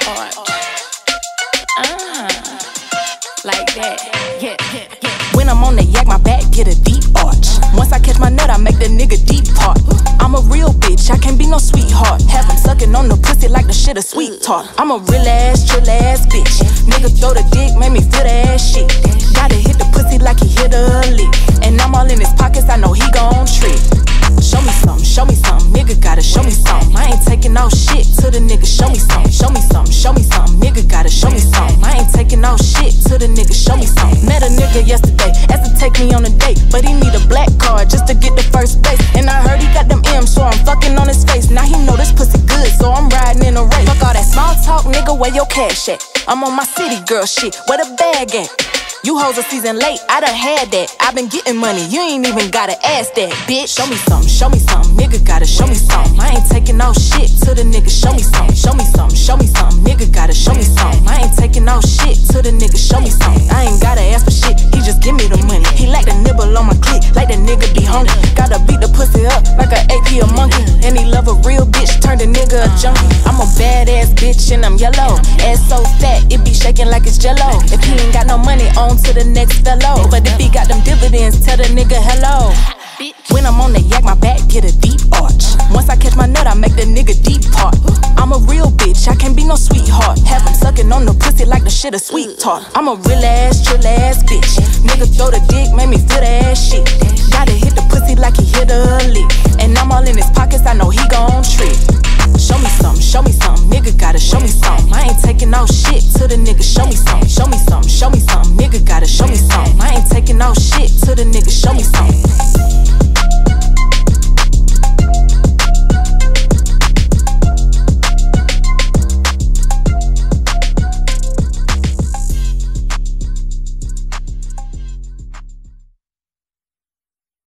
arch. Like that. Yeah. When I'm on the yak, my back get a deep arch. Once I catch my nut, I make the nigga deep part. I'm a real bitch, I can't be no sweetheart. Have him sucking on the pussy like the shit a sweet tart. I'm a real ass, chill ass bitch. Nigga throw the dick, make me feel that shit. Gotta hit the pussy like he hit a lick. And I'm all in his pockets, I know he gon' trick. Show me something, nigga gotta show me something. I ain't taking no shit to the nigga, show me something. Show me something, nigga gotta show me something. I ain't taking no shit to the nigga, show me something. Met a nigga yesterday, asked to take me on a date, but he need a black card just to get the first base. And I heard he got them M's, so I'm fucking on his face. Now he know this pussy good, so I'm riding in a race. Fuck all that small talk, nigga, where your cash at? I'm on my city girl shit, where the bag at? You hoes a season late, I done had that. I been getting money, you ain't even gotta ask that, bitch. Show me something, nigga gotta show me something. I ain't taking no shit to the nigga, show me something. Show me something, nigga gotta show me something. I ain't taking no shit to the nigga, show me something. I ain't gotta ask for shit, he just give me the money. He like the nibble on my clit, like the nigga be hungry. Gotta beat the pussy up like a AP a monkey. And he love a real bitch, turned a nigga a junkie. I'm a badass bitch and I'm yellow. Ass so fat, it be shaking like it's jello. If he ain't got no money, on to the next fellow. But if he got them dividends, tell the nigga hello. When I'm on the yak, my back get a deep arch. Once I catch my nut, I make the nigga deep part. I'm a real bitch, I can't be no sweetheart. Have him sucking on the pussy like the shit a sweet tart. I'm a real ass, chill ass bitch. Nigga throw the dick, make me feel that shit. Gotta hit the pussy like he hit a lick. And I'm all in his pockets, I know he gon' trick. Show me something, nigga gotta show me something. I ain't taking no shit to the nigga, show me something. Show me something, nigga gotta show me something. I ain't taking no shit to the nigga, show me something.